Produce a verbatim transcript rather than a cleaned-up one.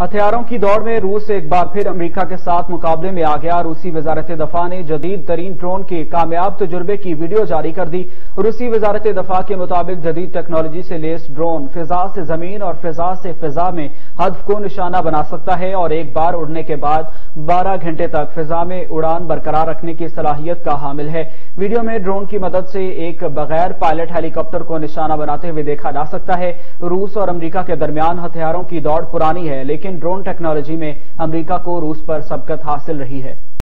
हथियारों की दौड़ में रूस एक बार फिर अमेरिका के साथ मुकाबले में आ गया। रूसी वजारत दफा ने जदीद तरीन ड्रोन के कामयाब तजुर्बे की वीडियो जारी कर दी। रूसी वजारत दफा के मुताबिक जदीद टेक्नोलॉजी से लेस ड्रोन फिजा से जमीन और फिजा से फिजा में हदफ को निशाना बना सकता है और एक बार उड़ने के बाद बारह घंटे तक फिजा में उड़ान बरकरार रखने की सलाहियत का हामिल है। वीडियो में ड्रोन की मदद से एक बगैर पायलट हेलीकॉप्टर को निशाना बनाते हुए देखा जा सकता है। रूस और अमेरिका के दरमियान हथियारों की दौड़ पुरानी है, लेकिन ड्रोन टेक्नोलॉजी में अमेरिका को रूस पर सबकत हासिल रही है।